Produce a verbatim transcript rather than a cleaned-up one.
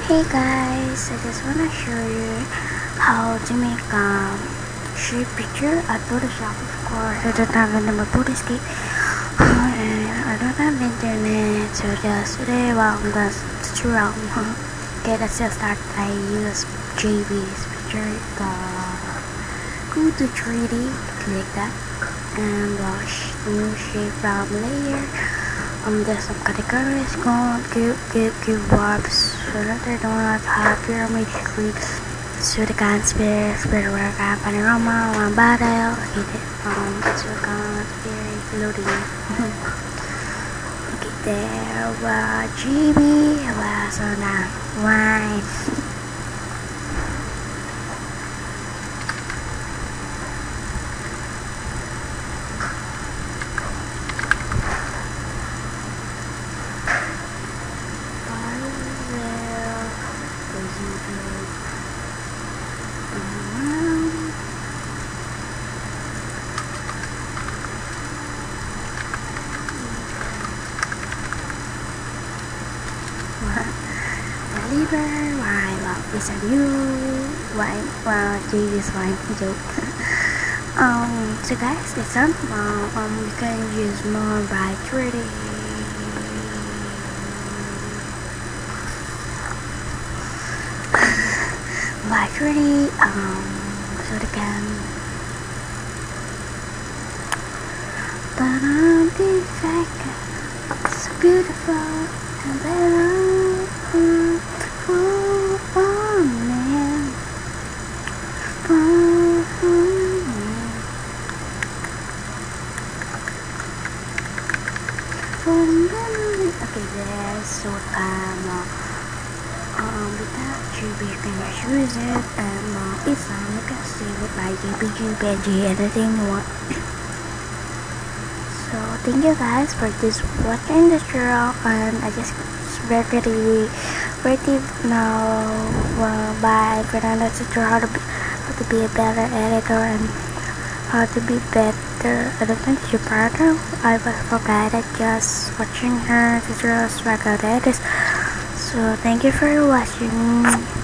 Hey guys, I just wanna show you how to make a shape picture at Photoshop, of course. I don't have any more Photoscape and I don't have internet, so just today while I'm gonna tutorial. Okay, let's just start. I use J B's picture. The go to three D, click that, and wash new shape from layer. Um, there's some categories called give give give warps so that they don't have high pyramid screen. So the can spare spare work and panorama one battle hit it um so can spare loading. Okay, there was G B was on a line. Deliver why well is a new why well this one joke. um so guys, it's on uh, um you can use more by three D by three D um so they can ta-da, this like so beautiful and then okay, there's so um, um without G B you can just use it and uh, it's on you can save it by J P G, P N G, anything you want. So thank you guys for this watching this tutorial, and I just very very now uh, by Fernando tutorial how to be how to be a better editor and how to be better. I don't think you're partner. I was forgot just watching her tutorials about editors. So thank you for watching.